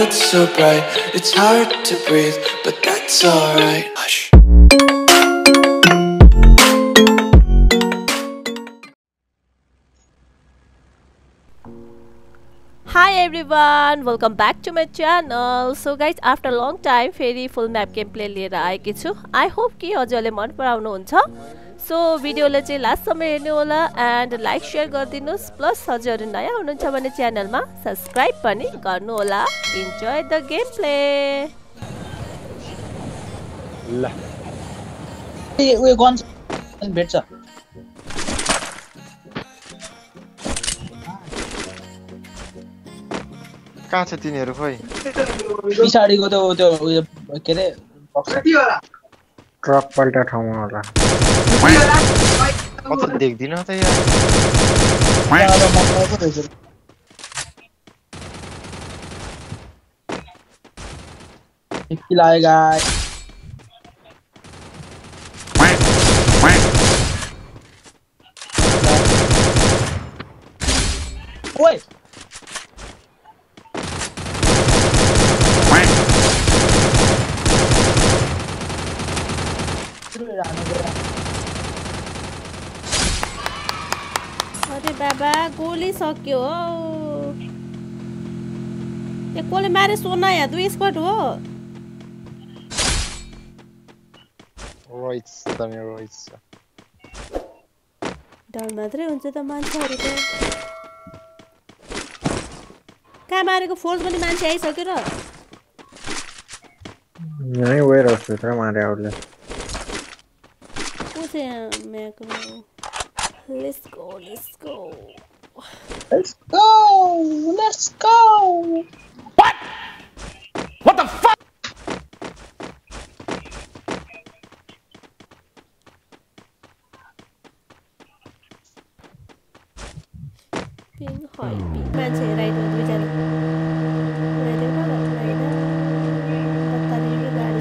world's so bright, it's hard to breathe, but that's alright. Hush. Hi everyone, welcome back to my channel. So guys, after a long time फेरि full map gameplay लिएर आएकी छु. I hope कि हजुरले मन पराउनु हुन्छ. So भिडियोलाई चाहिँ लास्ट सम्म हेर्नु होला and like share गरिदिनुस्. प्लस हजुरहरु नयाँ हुनुहुन्छ भने च्यानलमा सब्स्क्राइब पनि गर्नु होला. Enjoy the gameplay. ल उयो गन भेट्छ कहाँ छ तिनीहरु खोइ पिछाडीको त्यो उयो के रे ट्रक पल्टा ठाउँमा होला कता देख्दिन त यार एक किल आएगा ओए अरे बाबा गोली सक्यो हो ए कोले मारे सोना या दुई स्क्वाड हो रोइट्स तमे रोइट्स डर मात्रै हुन्छ त मान्छेहरुको कहाँ मारेको फोर्स पनि मान्छे आइसक्यो र यही वेयर हाउस भित्र मारे अरूले उसे मेको Let's go. What the fuck? Ping hỏi bị man chế này rồi bây giờ này đấy nó là này đó battery cái गाडी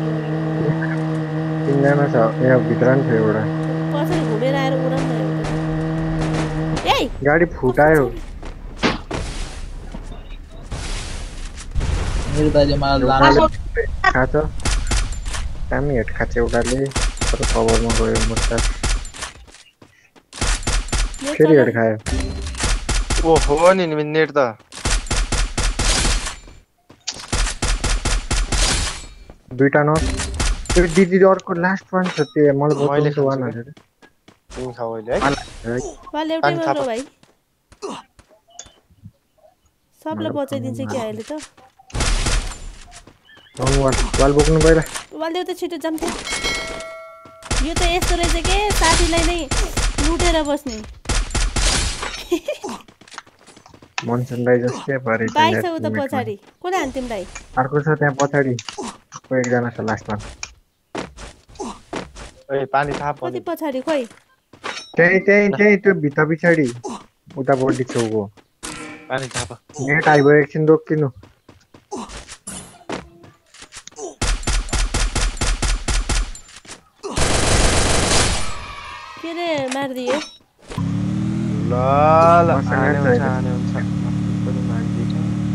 तिनजना छ यहाँ भित्र नि थियो एउटा कसरी घुमेर आएर उडान न ए गाडी फुटायो मेरो दाइले माल लानु खाछ दामी हेड खाछ एउटाले तर कभरमा गयो मुस्ता फेरि हेड खायो ओहो नि नेट त दुईटा न त्यो दिदी अर्को लास्ट वान छ त्यो मैले बोल्छु 100 तिमी खाऊ अहिले है वाल एउटै मात्र भाइ सबले बचाइदिन्छ के अहिले त वाल बोक्नु पहिला वाल देउ त छिटो जम्थे यो त यस्तो रहेछ के साथीलाई नै लुटेर बस्ने मनसन दाइ जस्तै भरे बाइक छ उता पछाडी कोले हान तिमीलाई अर्को छ त्यहाँ पछाडी को एकजना छ लास्टमा ओइ पानी थाप कति पछाडी खोइ त्यही त्यो भित्र पछाडी उता बडी छौको पानी थाप नेट आइबो एकछिन रोकिनु के रे मार्दिए ल आने हुन्छ पनि माग्दिछ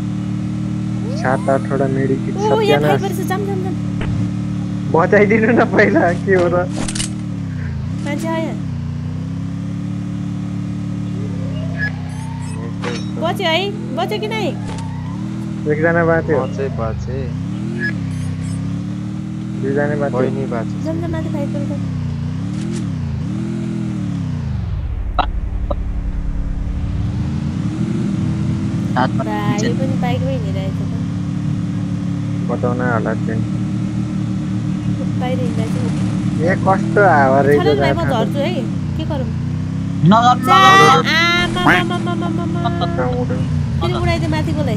7-8 वटा मेडिकिट ओ यहाँ सबजना खाइ पर्छ जम बचाइदिनु न पहिला के हो र मान्छे आयो बच्यो है बच्यो कि नै एकजना बाँच्यो बाचे दुईजना बाँच्यो बहिनी बाचे जम माथि फाइट गर्छ यो पनि बाइकमै हिँडिरहेछ त बताउन होला चाहिँ बाहिर हिँडिरहेछ ए कस्तो हावा रहेछ म झर्छु है के गरौँ फेरि उडाइदियो माथिकोलाई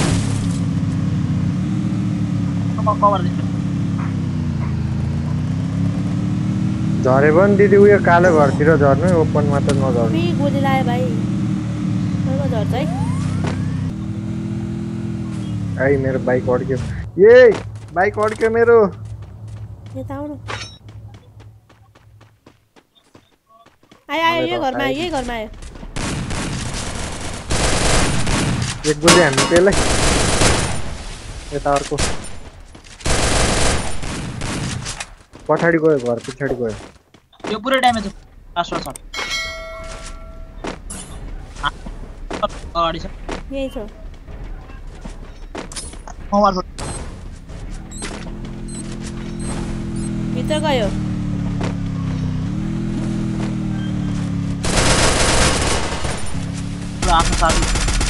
झरे पनि दिदी उयो कालो घरतिर झर्नु ओपनमा त नझर्नु फेरि गोली लायो भाइ झर्छ है आई मेरो बाइक अड्क्यो ए बाइक अड्क्यो मेरो यता आउनु आयो यही घरमा आयो एक गोली हान्नु त्यसलाई यता अर्को पछाडि गयो घर पछाडि गयो यो पुरै ड्यामेज हो लास्ट शट अगाडि छ यही छ भित्र गयो आफ्नो साथी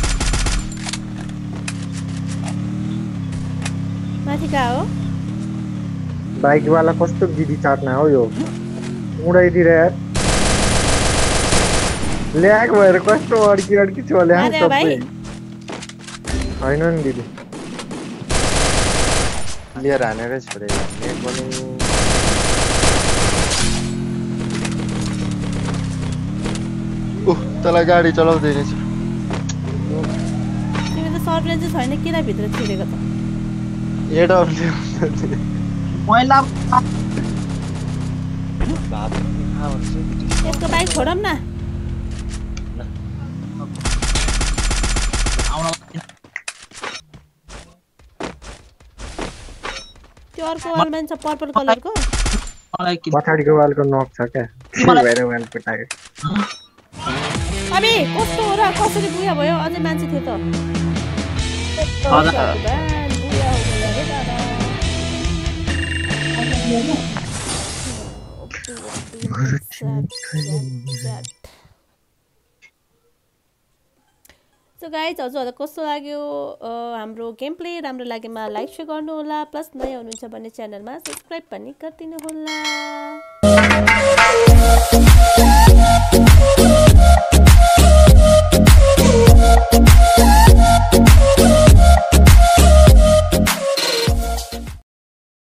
माथि कहाँ हो बाइक वाला कस्तो गिरी चाट्ने हो यो उडाइदिएर यार ल्याग भएर कस्तो अड्की चल्यो माथि हो भाइ हैन नि दिदी लिएर हानेरै छोडे नेट पनि तँलाई गाडी चलाउँदैन छ तिमी त सर्ट रेन्ज छैन किन भित्र छिरेको त एडब्ल्यू मैला यसको बाइक छोडौँ न त्यो अर्को वालमा छ पर्पल कलरको पछाडिको वालको नक छ क्या भएर वाल पटायो अबे कस्तो हो र कसरी बुया भयो अझै मान्छे थियो त बुया हो होला रे दादा सो गाइज हजुरहरूलाई कस्तो लाग्यो हाम्रो गेम प्ले राम्रो लागेमा लाइक सेयर गर्नु होला प्लस नयाँ हुनुहुन्छ भने च्यानलमा सब्स्क्राइब पनि गरिदिनु होला